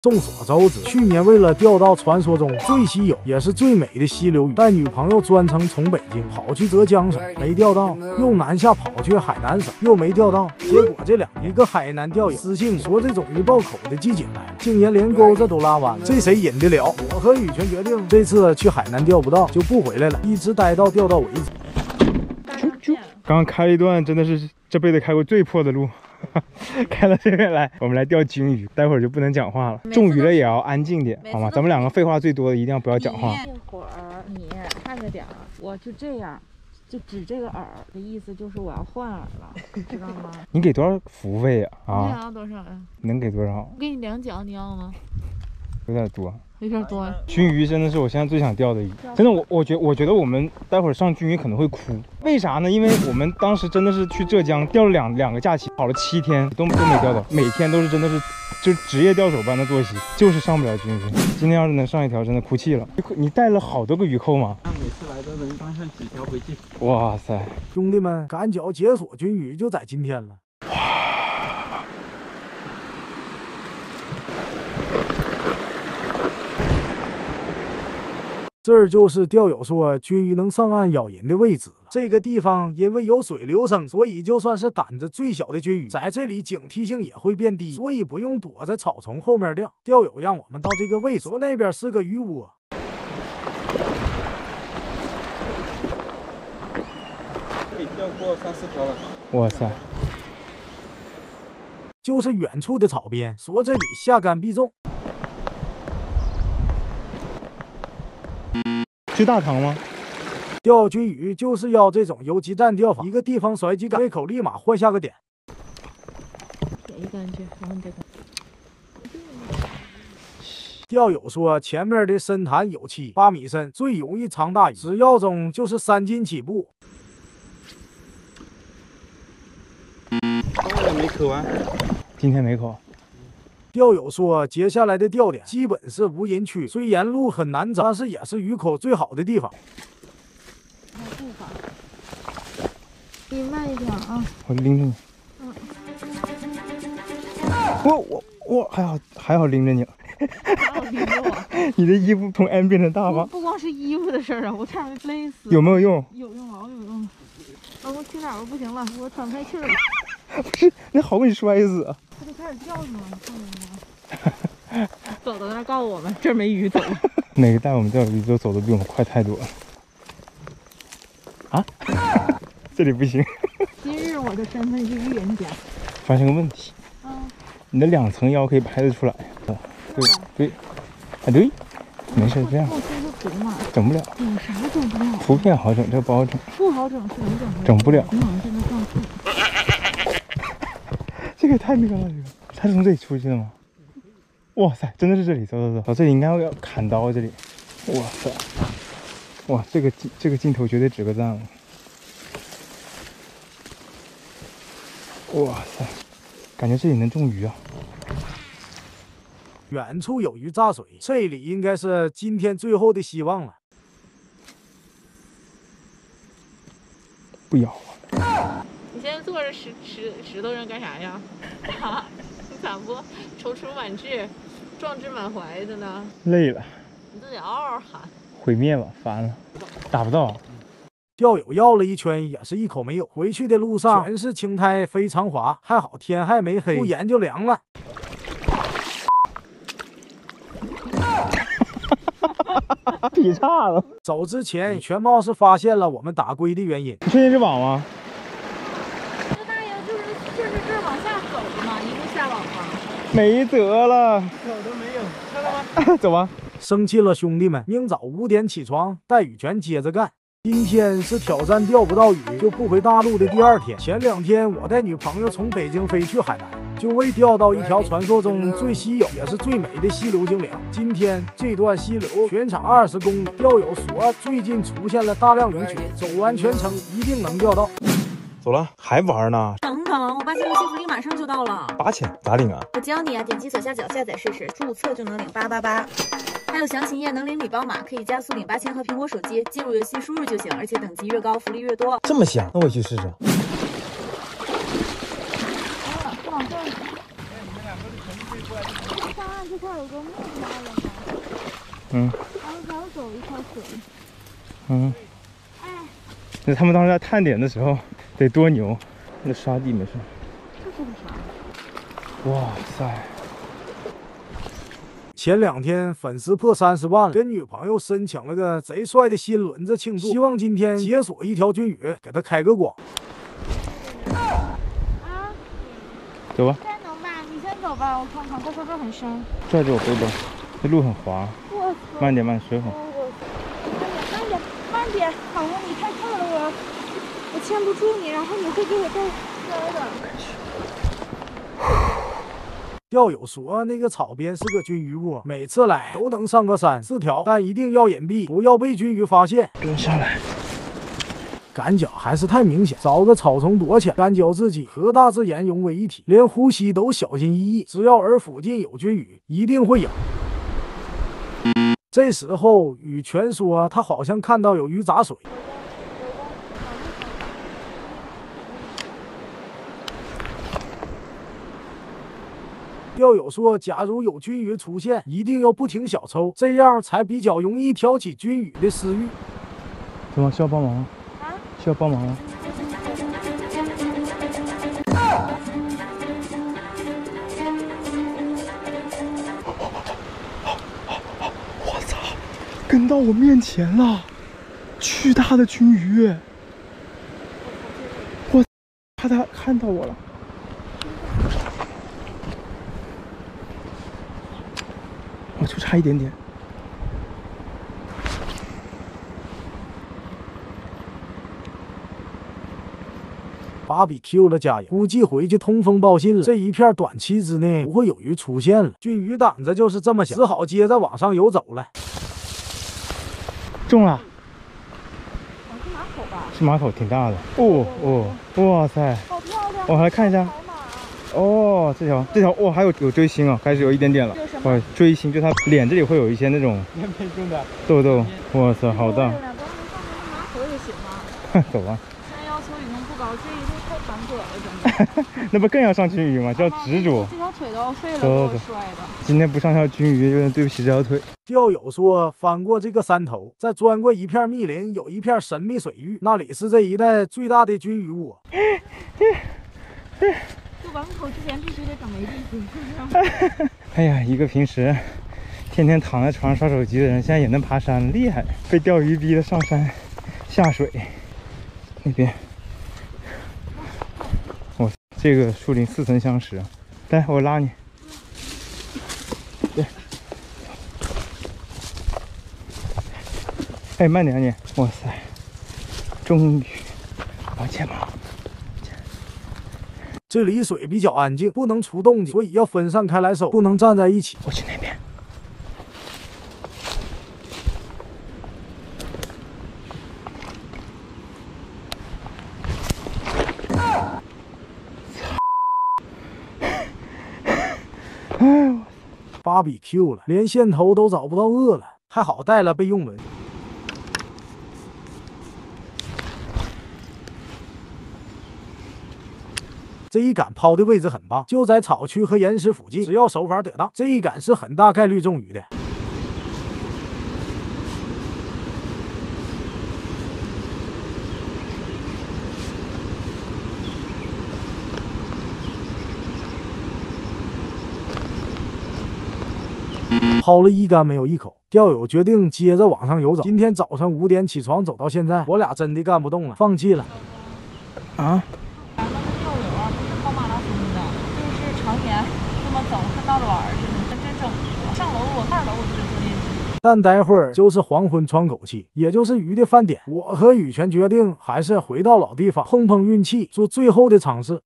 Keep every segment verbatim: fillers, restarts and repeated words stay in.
众所周知，去年为了钓到传说中最稀有也是最美的溪流鱼，带女朋友专程从北京跑去浙江省，没钓到，又南下跑去海南省，又没钓到。结果这两一个海南钓友私信说，这种鱼爆口的季节来了，竟然连钩子都拉弯了，这谁忍得了？我和雨泉决定，这次去海南钓不到就不回来了，一直待到钓到为止。 啾啾，刚刚开了一段真的是这辈子开过最破的路。开到这边来，我们来钓金鱼，待会儿就不能讲话了。中鱼了也要安静点，好吗？咱们两个废话最多的，一定要不要讲话。 一会儿你看着点儿，我就这样，就指这个饵的意思就是我要换饵了，你知道吗？ 你给多少服务费呀？啊？ 你想要多少呀？ 能给多少？ 我给你两角，你要吗？ 有点多。 有点多。 鲟鱼真的是我现在最想钓的鱼，真的，我我觉我觉得我们待会儿上鲟鱼可能会哭，为啥呢？因为我们当时真的是去浙江钓了两两个假期，跑了七天都都没钓到，每天都是真的是就职业钓手般的作息，就是上不了鲟鱼。今天要是能上一条，真的哭泣了。你带了好多个鱼扣吗？ 每次来都能放上几条回去。 哇塞， 兄弟们，赶脚解锁鲟鱼就在今天了。这儿就是钓友说鲟鱼能上岸咬人的位置。这个地方因为有水流声，所以就算是胆子最小的鲟鱼，在这里警惕性也会变低，所以不用躲在草丛后面钓。钓友让我们到这个位置，说那边是个鱼窝。 可以钓过三四条了。 哇塞！ 就是远处的草边，说这里下竿必中。 是大塘吗？ 钓鲟鱼就是要这种游击战钓法，一个地方甩几竿，这口立马换下个点。 点一竿去，然后你再看。 钓友说前面的深潭有气，八米深，最容易藏大鱼，只要中就是三斤起步。 当然没口完， 今天没口。 钓友说，接下来的钓点基本是无人区，虽然路很难走，但是也是鱼口最好的地方。 你慢一点啊！ 我拎着你。嗯。我我我还好还好拎着你了。 还好拎着我。 你的衣服从 M 变成大吗？ 不光是衣服的事儿啊，我差点累死。 有没有用？ 有用，老有用。老公，听点我不行了，我喘不开气了。 不是，那好容易摔死啊！ 它就开始掉是吗？你看见吗？走到那儿告诉我们，这儿没鱼，走了。 每个带我们钓鱼都走的比我们快太多了。啊？这里不行。 今日我的身份是预言家。 发现个问题。 啊。 你的两层腰可以拍得出来。对对，啊对，没事这样。整不了。 整啥整不了？ 图片好整，这个不好整。 不好整是能整的。 整不了。 你好像真的放弃。 这个也太那个了，这个他是从这里出去的吗？哇塞，真的是这里，走走走，走这里应该要砍刀这里。哇塞，哇，这个这个镜头绝对值个赞了。哇塞，感觉这里能中鱼啊！ 远处有鱼炸水，这里应该是今天最后的希望了。 不咬啊！ 你现在坐着石石石头上干啥呀？啊，你咋不踌躇满志、壮志满怀的呢？ 累了。 你自己嗷嗷喊。 毁灭吧，烦了，打不到。 钓友绕了一圈，也是一口没有。回去的路上全是青苔，非常滑，还好天还没黑，不然就凉了。 劈叉了。 走之前，全貌是发现了我们打龟的原因。 你确定是网吗？ 这大爷就是就是这儿往下走的嘛，一路下网吗？ 没辙了， 手都没有，看到吗？ 走吧。 生气了，兄弟们！明早五点起床，带雨泉接着干。今天是挑战钓不到鱼就不回大陆的第二天。前两天我带女朋友从北京飞去海南，就为钓到一条传说中最稀有也是最美的溪流精灵。今天这段溪流全长二十公里，钓友说最近出现了大量鱼群，走完全程一定能钓到。 走了，还玩呢？ 等等，我八千的幸福力马上就到了。 八千咋领啊？ 我教你啊，点击左下角下载试试，注册就能领八八八。还有详情页能领礼包码，可以加速领八千和苹果手机。进入游戏输入就行，而且等级越高，福利越多。 这么香，那我去试试。 往这儿。 上岸这块有个木条了吗？ 嗯。 然后还要走一条水。 嗯。 哎。 那他们当时在探点的时候得多牛！那沙地没事。 这是个啥？ 哇塞！ 前两天粉丝破三十万了，跟女朋友申请了个贼帅的新轮子庆祝，希望今天解锁一条军鱼，给他开个光。 啊？ 走吧。 应该能吧？你先走吧，我看看，这会不会很深？ 拽着我背包，这路很滑。 我慢点，慢点，水好。 慢点，慢点，好像你太快了，我我牵不住你，然后你会给我带摔的。 钓友说那个草边是个军鱼窝，每次来都能上个三四条，但一定要隐蔽，不要被军鱼发现。 蹲下来， 感脚还是太明显，找个草丛躲起来，感觉自己和大自然融为一体，连呼吸都小心翼翼。只要饵附近有军鱼，一定会有。这时候雨泉说他好像看到有鱼砸水。钓友说，假如有军鱼出现，一定要不停小抽，这样才比较容易挑起军鱼的食欲。 怎么需要帮忙吗？ 啊？ 需要帮忙吗？我操！跟到我面前了，巨大的军鱼！我怕它看到我了。我就差一点点。 芭比 Q 了加油，估计回去通风报信了。这一片短期之内不会有鱼出现了。军鱼胆子就是这么小，只好接着往上游走了。 中了。 哦，是马口吧？ 是马口，挺大的。哦哦，哇塞！ 好漂亮！ 我还看一下。哦，这条这条哇，还有有锥心啊，开始有一点点了。哇，锥心就它脸这里会有一些那种痘痘。哇塞，好大！ 马口也行吗？ 走吧。 现在要求已经不高，这一路太坎坷了，真的。 那不更要上军鱼吗？就要执着。 这条腿都要废了，给我摔的。 今天不上条军鱼，有点对不起这条腿。 钓友说，翻过这个山头，再钻过一片密林，有一片神秘水域，那里是这一带最大的军鱼窝。 就港口之前必须得整没地形。 哎呀，一个平时天天躺在床上刷手机的人，现在也能爬山，厉害！被钓鱼逼的上山下水。那边，我这个树林似曾相识。来，我拉你。对。哎，慢点啊你！哇塞，终于，抱歉嘛。 这里水比较安静，不能出动静，所以要分散开来守，不能站在一起。 我去那边。 哎，芭比 Q 了，连线头都找不到鳄了，还好带了备用轮。这一杆抛的位置很棒，就在草区和岩石附近，只要手法得当，这一杆是很大概率中鱼的。抛了一杆没有一口，钓友决定接着往上游走。今天早上五点起床走到现在，我俩真的干不动了，放弃了。啊？ 咱们的钓友啊，不是跑马拉松的，就是常年这么走，跟大碗似的，真正上楼我二楼我就得做练习。 但待会儿就是黄昏窗口期，也就是鱼的饭点。我和雨泉决定还是回到老地方碰碰运气，做最后的尝试。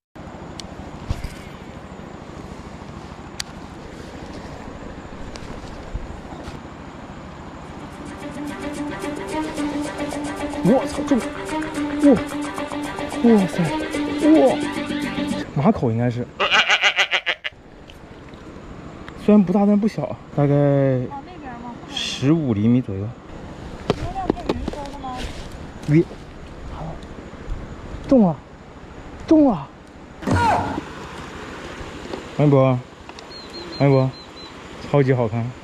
我操，中！哇，哇塞，哇，马口应该是，虽然不大，但不小，大概十五厘米左右。 有两片鱼钩的吗？ 鱼，中了，中了！王一博， 看不？超级好看。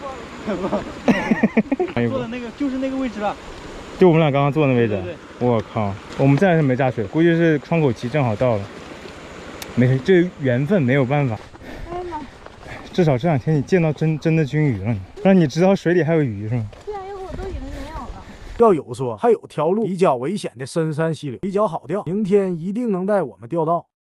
坐的那个就是那个位置了， 就我们俩刚刚坐的那位置。 对对对，我靠，我们暂时没下水，估计是窗口期正好到了。没事，这缘分没有办法。 哎呀妈！ 至少这两天你见到真真的军鱼了，让你知道水里还有鱼是吗？ 对啊，要不我都已经没有了。 要有说还有条路比较危险的深山溪流比较好钓，明天一定能带我们钓到。